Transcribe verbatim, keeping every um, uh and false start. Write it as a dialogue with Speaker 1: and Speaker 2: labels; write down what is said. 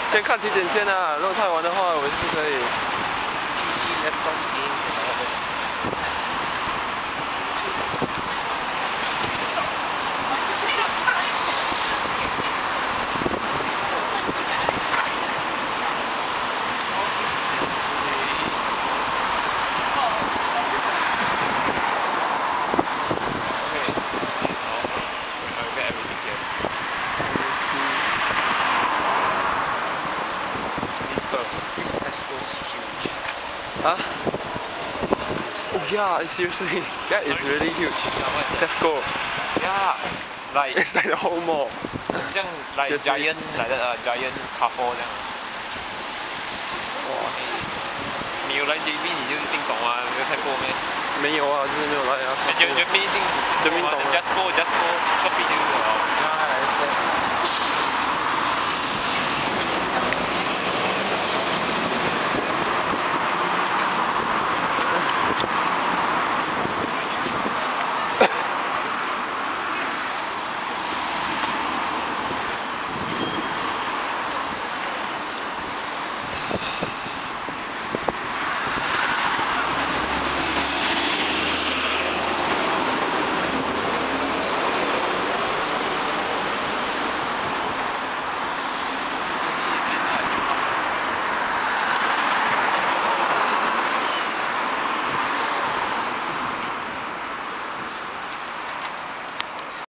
Speaker 1: 先看体检先啊，如果太晚的话，我是不可以。
Speaker 2: P C laptop game and all that. This Tesco is huge.
Speaker 1: Huh? Oh yeah, seriously, that is really huge. Tesco.
Speaker 2: Yeah, like
Speaker 1: It's like the whole mall.
Speaker 2: 这样 like
Speaker 1: Seriously?
Speaker 2: giant like that 啊 giant Carrefour 这样。
Speaker 1: 哇，
Speaker 2: 你有来 J B 你就一定懂啊，没有看过咩？
Speaker 1: 没有啊，就是没有来啊。
Speaker 2: 就就一定
Speaker 1: J B 懂啊
Speaker 2: Just go just go 隔壁就有了。
Speaker 1: 啊，是。